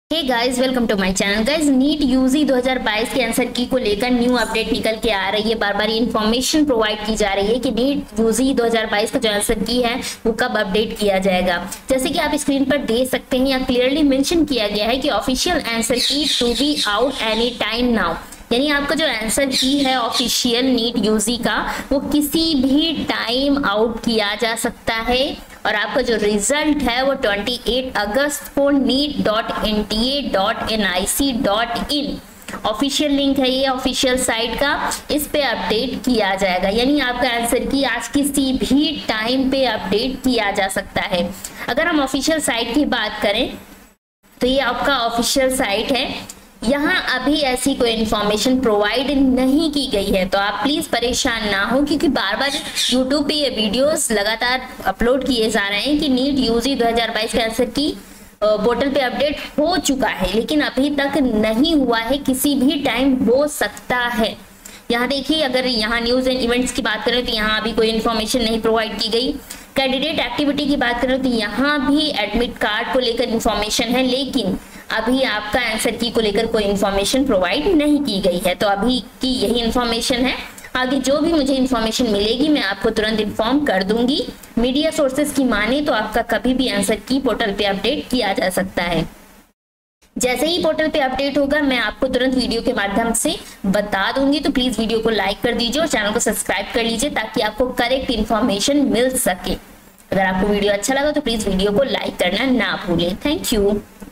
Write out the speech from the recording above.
Hey guys, welcome to my channel. Guys, NEET UG 2022 के answer की को लेकर न्यू अपडेट निकल के आ रही है। बार बार इन्फॉर्मेशन प्रोवाइड की जा रही है कि नीट यूजी 2022 का जो आंसर की है वो कब अपडेट किया जाएगा। जैसे कि आप स्क्रीन पर देख सकते हैं, यहाँ क्लियरली मेंशन किया गया है कि official answer key to be out any time now. यानी आपका जो आंसर की है ऑफिशियल नीट यूजी का, वो किसी भी टाइम आउट किया जा सकता है और आपका जो रिजल्ट है वो 28 अगस्त को neet.nta.nic.in ऑफिशियल लिंक है, ये ऑफिशियल साइट का, इस पे अपडेट किया जाएगा। यानी आपका आंसर की आज किसी भी टाइम पे अपडेट किया जा सकता है। अगर हम ऑफिशियल साइट की बात करें तो ये आपका ऑफिशियल साइट है, यहाँ अभी ऐसी कोई इन्फॉर्मेशन प्रोवाइड नहीं की गई है, तो आप प्लीज परेशान ना हो, क्योंकि बार बार यूट्यूब पे ये वीडियोस लगातार अपलोड किए जा रहे हैं कि नीट यूजी 2022 के आंसर की पोर्टल पे अपडेट हो चुका है, लेकिन अभी तक नहीं हुआ है। किसी भी टाइम हो सकता है। यहाँ देखिए, अगर यहाँ न्यूज एंड इवेंट्स की बात करें तो यहाँ अभी कोई इन्फॉर्मेशन नहीं प्रोवाइड की गई। कैंडिडेट एक्टिविटी की बात करें तो यहाँ भी एडमिट कार्ड को लेकर इन्फॉर्मेशन है, लेकिन अभी आपका आंसर की को लेकर कोई इन्फॉर्मेशन प्रोवाइड नहीं की गई है। तो अभी की यही इन्फॉर्मेशन है। आगे जो भी मुझे इन्फॉर्मेशन मिलेगी मैं आपको तुरंत इन्फॉर्म कर दूंगी। मीडिया सोर्सेज की माने तो आपका कभी भी आंसर की पोर्टल पे अपडेट किया जा सकता है। जैसे ही पोर्टल पे अपडेट होगा मैं आपको तुरंत वीडियो के माध्यम से बता दूंगी। तो प्लीज वीडियो को लाइक कर दीजिए और चैनल को सब्सक्राइब कर लीजिए ताकि आपको करेक्ट इन्फॉर्मेशन मिल सके। अगर आपको वीडियो अच्छा लगा तो प्लीज वीडियो को लाइक करना ना भूलें। Thank you.